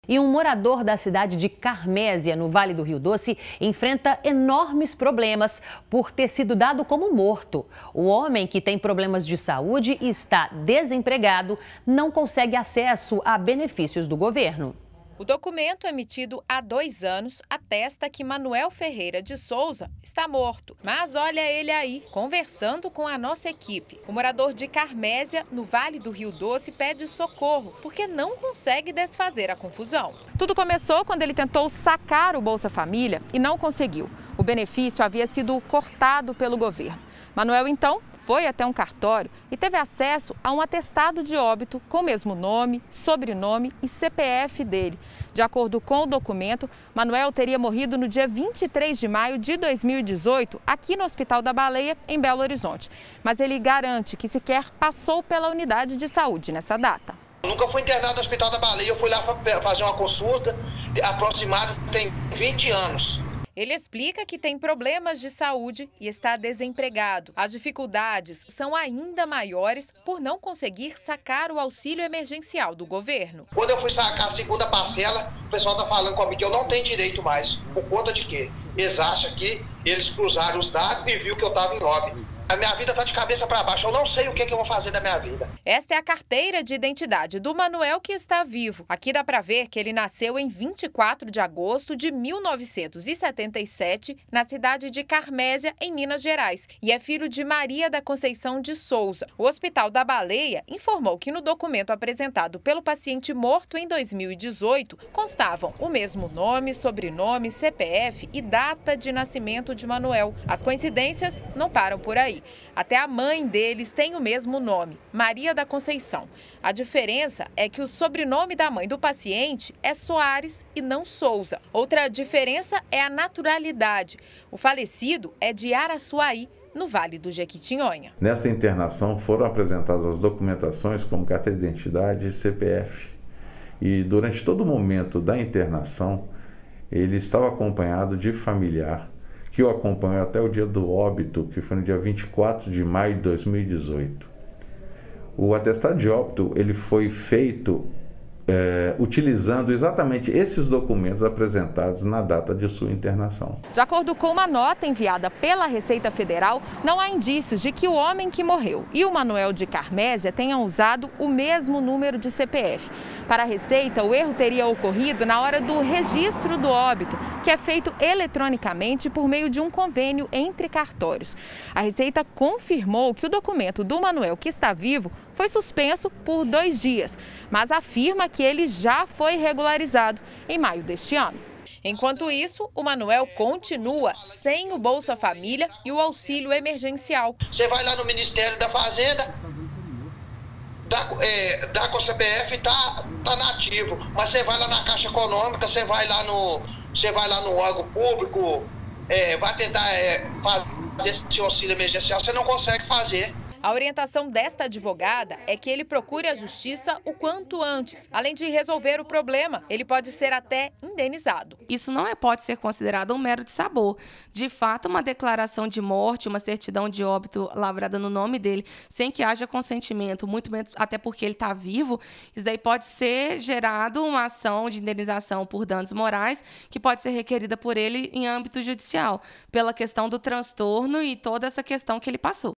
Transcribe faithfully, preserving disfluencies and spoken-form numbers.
E um morador da cidade de Carmésia, no Vale do Rio Doce, enfrenta enormes problemas por ter sido dado como morto. O homem, que tem problemas de saúde e está desempregado, não consegue acesso a benefícios do governo. O documento, emitido há dois anos, atesta que Manuel Ferreira de Souza está morto. Mas olha ele aí, conversando com a nossa equipe. O morador de Carmésia, no Vale do Rio Doce, pede socorro, porque não consegue desfazer a confusão. Tudo começou quando ele tentou sacar o Bolsa Família e não conseguiu. O benefício havia sido cortado pelo governo. Manuel, então, foi até um cartório e teve acesso a um atestado de óbito com o mesmo nome, sobrenome e C P F dele. De acordo com o documento, Manuel teria morrido no dia vinte e três de maio de dois mil e dezoito, aqui no Hospital da Baleia, em Belo Horizonte. Mas ele garante que sequer passou pela unidade de saúde nessa data. Eu nunca fui internado no Hospital da Baleia, eu fui lá fazer uma consulta, aproximado tem vinte anos. Ele explica que tem problemas de saúde e está desempregado. As dificuldades são ainda maiores por não conseguir sacar o auxílio emergencial do governo. Quando eu fui sacar a segunda parcela, o pessoal está falando comigo que eu não tenho direito mais. Por conta de quê? Eles acham que eles cruzaram os dados e viu que eu estava em óbito. A minha vida está de cabeça para baixo, eu não sei o que, que eu vou fazer da minha vida. Esta é a carteira de identidade do Manuel, que está vivo. Aqui dá para ver que ele nasceu em vinte e quatro de agosto de mil novecentos e setenta e sete, na cidade de Carmésia, em Minas Gerais, e é filho de Maria da Conceição de Souza. O Hospital da Baleia informou que no documento apresentado pelo paciente morto em dois mil e dezoito, constavam o mesmo nome, sobrenome, C P F e data de nascimento de Manuel. As coincidências não param por aí. Até a mãe deles tem o mesmo nome, Maria da Conceição. A diferença é que o sobrenome da mãe do paciente é Soares e não Souza. Outra diferença é a naturalidade. O falecido é de Araçuaí, no Vale do Jequitinhonha. Nesta internação foram apresentadas as documentações como carteira de identidade e C P F. E durante todo o momento da internação, ele estava acompanhado de familiar, que o acompanhou até o dia do óbito, que foi no dia vinte e quatro de maio de dois mil e dezoito. O atestado de óbito ele foi feito é, utilizando exatamente esses documentos apresentados na data de sua internação. De acordo com uma nota enviada pela Receita Federal, não há indícios de que o homem que morreu e o Manuel de Carmésia tenham usado o mesmo número de C P F. Para a Receita, o erro teria ocorrido na hora do registro do óbito, que é feito eletronicamente por meio de um convênio entre cartórios. A Receita confirmou que o documento do Manuel, que está vivo, foi suspenso por dois dias, mas afirma que ele já foi regularizado em maio deste ano. Enquanto isso, o Manuel continua sem o Bolsa Família e o auxílio emergencial. Você vai lá no Ministério da Fazenda, dá, é, dá com o C P F e tá, tá nativo, mas você vai lá na Caixa Econômica, você vai lá no, você vai lá no órgão público, é, vai tentar é, fazer esse auxílio emergencial, você não consegue fazer. A orientação desta advogada é que ele procure a justiça o quanto antes. Além de resolver o problema, ele pode ser até indenizado. Isso não é, pode ser considerado um mero dissabor. De fato, uma declaração de morte, uma certidão de óbito lavrada no nome dele, sem que haja consentimento, muito menos até porque ele está vivo, isso daí pode ser gerado uma ação de indenização por danos morais, que pode ser requerida por ele em âmbito judicial, pela questão do transtorno e toda essa questão que ele passou.